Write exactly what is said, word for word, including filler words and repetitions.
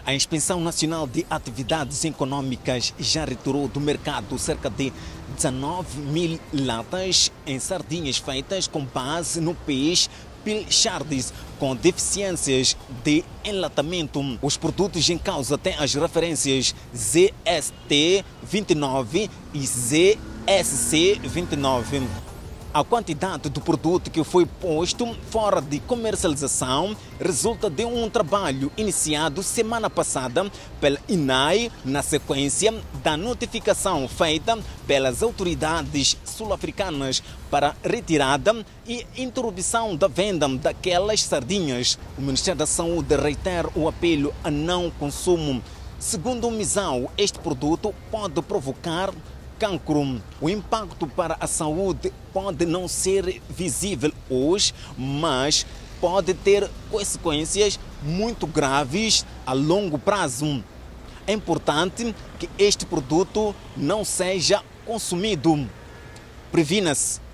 A Inspeção Nacional de Atividades Econômicas já retirou do mercado cerca de dezanove mil latas em sardinhas feitas com base no peixe Pilchards, com deficiências de enlatamento. Os produtos em causa têm as referências Z S T vinte e nove e Z S C vinte e nove. A quantidade do produto que foi posto fora de comercialização resulta de um trabalho iniciado semana passada pela I N A I na sequência da notificação feita pelas autoridades sul-africanas para retirada e interrupção da venda daquelas sardinhas. O Ministério da Saúde reitera o apelo a não consumo. Segundo o MISAU, este produto pode provocar cancro. O impacto para a saúde pode não ser visível hoje, mas pode ter consequências muito graves a longo prazo. É importante que este produto não seja consumido. Previna-se.